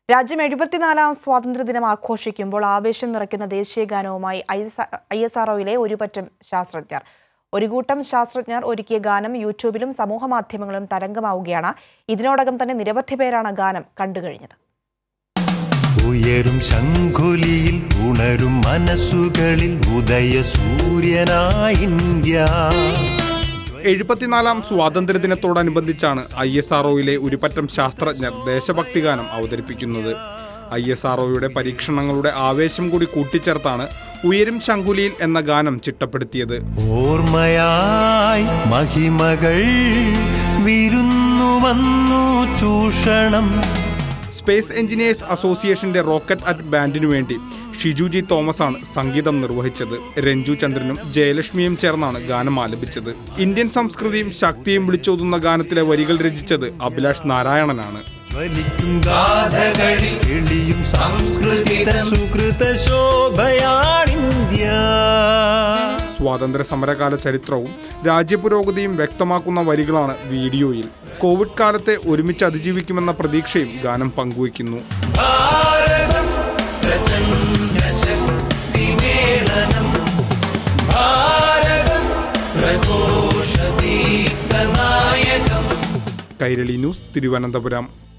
രാജ്യം 74ാം സ്വാതന്ത്ര്യദിനം ആഘോഷിക്കുമ്പോൾ ആവേശം നിറയ്ക്കുന്ന ദേശീയ ഗാനവുമായി ISROയിലെ ഒരുപറ്റം ശാസ്ത്രജ്ഞർ. ഒരു കൂട്ടം ശാസ്ത്രജ്ഞർ ഒരുക്കിയ ഗാനം യൂട്യൂബിലും സമൂഹമാധ്യമങ്ങളിലും തരംഗമാവുകയാണ്. ഇതിനോടകം തന്നെ നിരവധി പേരാണ് ഗാനം കണ്ടുകഴിഞ്ഞത്. ഉയരും ശംഖുലിയിൽ ഉണരും മനസ്സുകളിൽ ഉദയ സൂര്യനായി ഇന്ത്യ. 74ാം സ്വാതന്ത്ര്യദിനത്തോടനുബന്ധിച്ചാണ് ISROയിലെ ഒരുപറ്റം ശാസ്ത്രജ്ഞർ ദേശഭക്തി ഗാനം അവതരിപ്പിക്കുന്നത്. ISROയുടെ പരീക്ഷണങ്ങളുടെ ആവേശം കൂടി കൂട്ടിച്ചേർത്താണ് ഉയരും ശംഖുലിയിൽ എന്ന ഗാനം ചിട്ടപ്പെടുത്തിയത്. ഓർമ്മയായി മഹിമകൾ വിരുന്നു വന്നു ചൂഷണം. സ്പേസ് എഞ്ചിനീയേഴ്സ് അസോസിയേഷന്റെ റോക്കറ്റ് അറ്റ് ബാൻഡിനു വേണ്ടി ഷിജുജി തോമസാണ് സംഗീതം നിർവഹിച്ചത്. രഞ്ജു ചന്ദ്രനും ജയലക്ഷ്മിയും ചേർന്നാണ് ഗാനം ആലപിച്ചത്. ഇന്ത്യൻ സംസ്കൃതിയും ശക്തിയും വിളിച്ചോതുന്ന ഗാനത്തിലെ വരികൾ രചിച്ചത് അഭിലാഷ് നാരായണനാണ്. സ്വാതന്ത്ര്യ സമരകാല ചരിത്രവും രാജ്യപുരോഗതിയും വ്യക്തമാക്കുന്ന വരികളാണ് വീഡിയോയിൽ. കോവിഡ് കാലത്തെ ഒരുമിച്ച് അതിജീവിക്കുമെന്ന പ്രതീക്ഷയും ഗാനം പങ്കുവയ്ക്കുന്നു. കൈരളി ന്യൂസ്, തിരുവനന്തപുരം.